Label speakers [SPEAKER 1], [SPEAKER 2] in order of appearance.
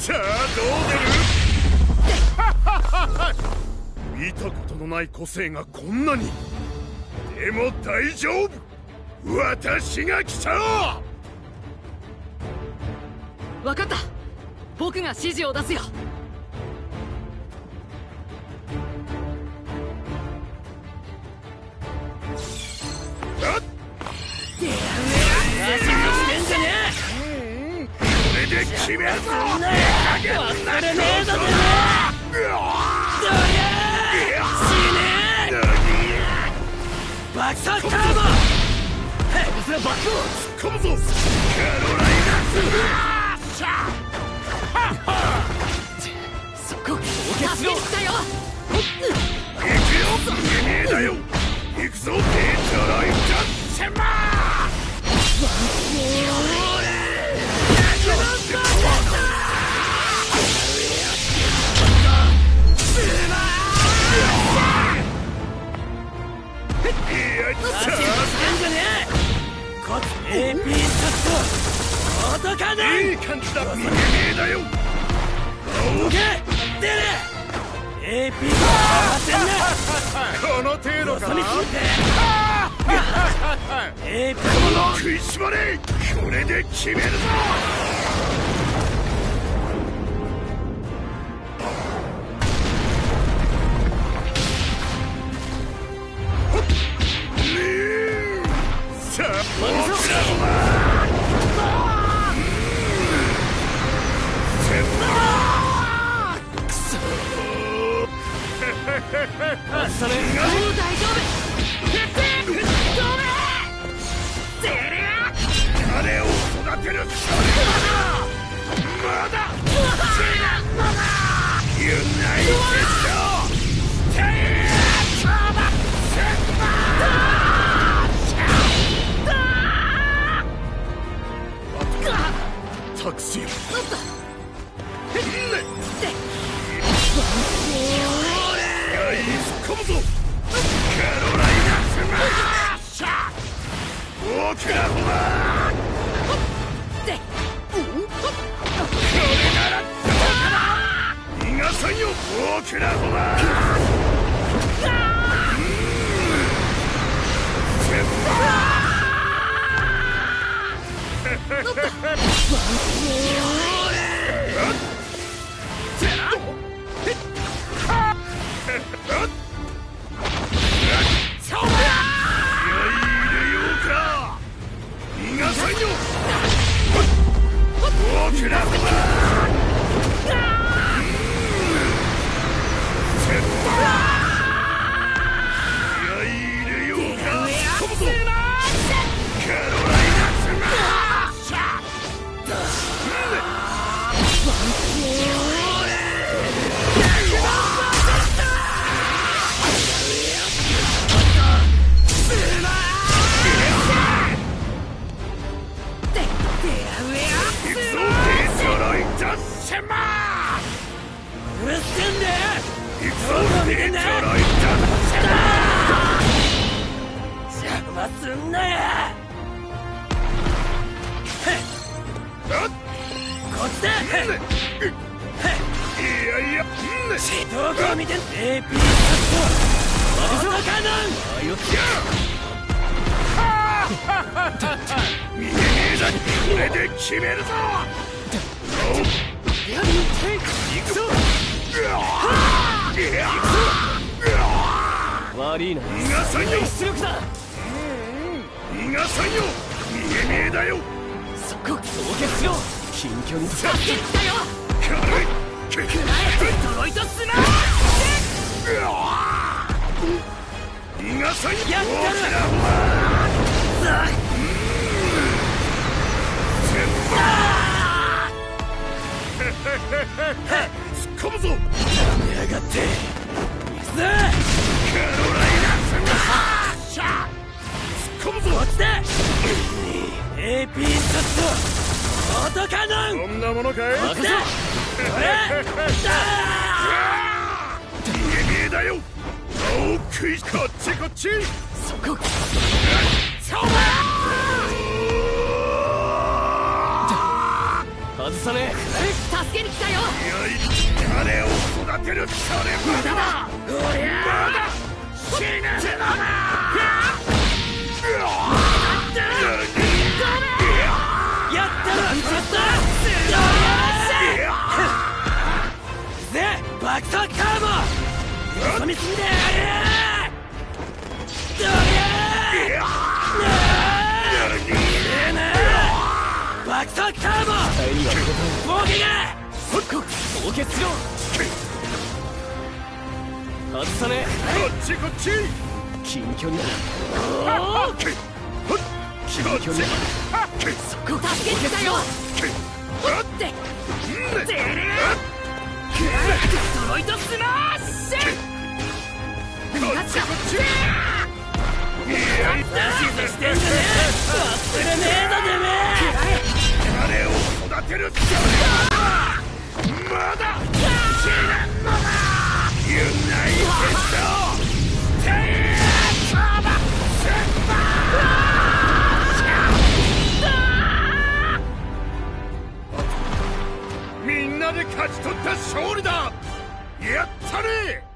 [SPEAKER 1] さあどう出る？見たことのない個性がこんなに。でも大丈夫、私が来た。
[SPEAKER 2] 分かった、僕が指示を出すよ。
[SPEAKER 1] これで決めるぞ。
[SPEAKER 2] 忘れねえぞてめえ。死ねえ。爆殺カーボ。ヘビスバックを
[SPEAKER 1] 突っ込むぞ。カロライナスシャ
[SPEAKER 2] そこ助けしろ。
[SPEAKER 1] 行くよ、見えねえだよ。行くぞ、デートロイドシェマー。いい感じだ、見えねえだよ。
[SPEAKER 2] オーケー、出れ。AP が上がってんね。
[SPEAKER 1] この程度かな。
[SPEAKER 2] AP
[SPEAKER 1] 食いしばれ。これで決めるぞ。さあ、僕らは
[SPEAKER 2] それもう大丈夫。
[SPEAKER 1] 彼を育てる。まだユナイテッドステイカーバセンバータクシー突っ込むぞ。カロライナスマッシャー。僕らはこれならどうかな。逃がさんよ、僕らは。
[SPEAKER 2] 外さねえ。
[SPEAKER 3] 助けに来たよ。
[SPEAKER 1] 彼を育てるそれまだだ。おりゃまだ死ぬのだ。
[SPEAKER 2] やったらちょっとぜバクサッカーも望みすんでやれ。どりゃバクサッカーも防御が凍結しろ。外さねえ。
[SPEAKER 1] こっちこっち。
[SPEAKER 2] 近距離だ。近距離だ。
[SPEAKER 3] そこ助けに来たよ。っててれストロイトスマッシュ。
[SPEAKER 1] こっちこっち。
[SPEAKER 2] 指示してんじゃねえ。忘れねえぞてめえ。
[SPEAKER 1] 彼を育てるそれまだ死ぬのだ。ユナイテッドテイカーバスーパー。みんなで勝ち取った勝利だ。やったね。